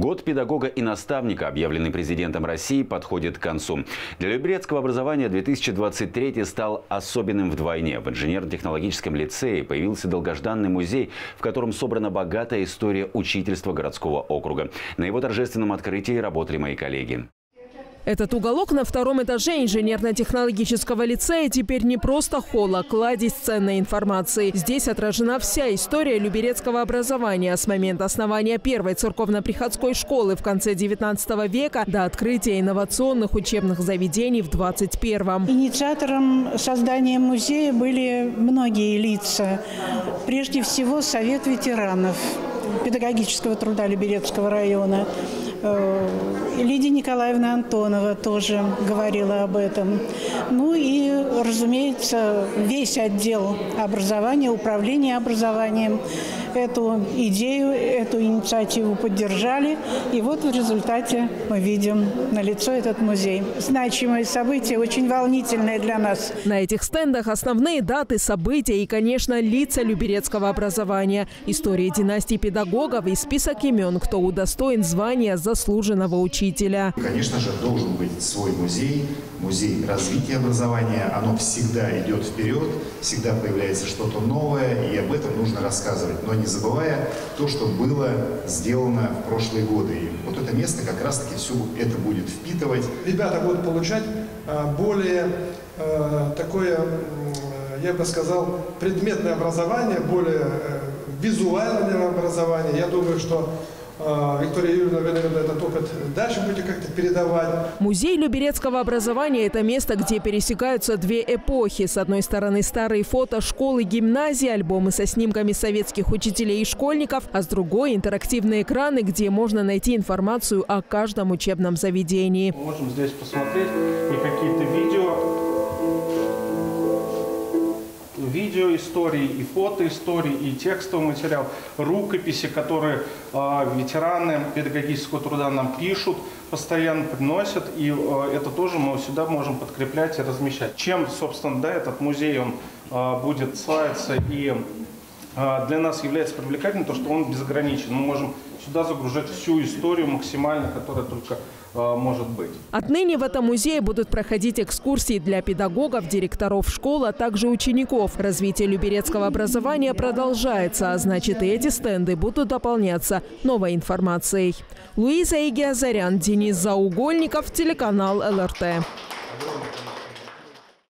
Год педагога и наставника, объявленный президентом России, подходит к концу. Для люберецкого образования 2023 стал особенным вдвойне. В инженерно-технологическом лицее появился долгожданный музей, в котором собрана богатая история учительства городского округа. На его торжественном открытии работали мои коллеги. Этот уголок на втором этаже инженерно-технологического лицея теперь не просто холл, а кладезь ценной информации. Здесь отражена вся история люберецкого образования с момента основания первой церковно-приходской школы в конце 19 века до открытия инновационных учебных заведений в 21-м. Инициатором создания музея были многие лица. Прежде всего, Совет ветеранов педагогического труда Люберецкого района. Лидия Николаевна Антонова тоже говорила об этом. Ну и, разумеется, весь отдел образования, управление образованием эту идею, эту инициативу поддержали. И вот в результате мы видим налицо этот музей. Значимое событие, очень волнительное для нас. На этих стендах основные даты, события и, конечно, лица люберецкого образования. Истории династий педагогов и список имен, кто удостоен звания заслуженного учителя. Конечно же, должен быть свой музей, музей развития образования. Оно всегда идет вперед, всегда появляется что-то новое, и об этом нужно рассказывать. Но не забывая то, что было сделано в прошлые годы. И вот это место как раз-таки все это будет впитывать. Ребята будут получать более такое, я бы сказал, предметное образование, более визуальное образование. Я думаю, что Виктория Юрьевна, вы, наверное, этот опыт дальше будете как-то передавать. Музей люберецкого образования – это место, где пересекаются две эпохи. С одной стороны, старые фото школы, гимназии, альбомы со снимками советских учителей и школьников, а с другой – интерактивные экраны, где можно найти информацию о каждом учебном заведении. Мы можем здесь посмотреть и какие-то видео истории, и фото истории, и текстовый материал, рукописи, которые ветераны педагогического труда нам пишут, постоянно приносят, и это тоже мы сюда можем подкреплять и размещать. Чем, собственно, да, этот музей он будет славиться и для нас является привлекательным, то, что он безграничен. Мы можем сюда загружать всю историю максимально, которая только может быть. Отныне в этом музее будут проходить экскурсии для педагогов, директоров школ, а также учеников. Развитие люберецкого образования продолжается, а значит, и эти стенды будут дополняться новой информацией. Луиза Игиазарян, Денис Заугольников, телеканал ЛРТ.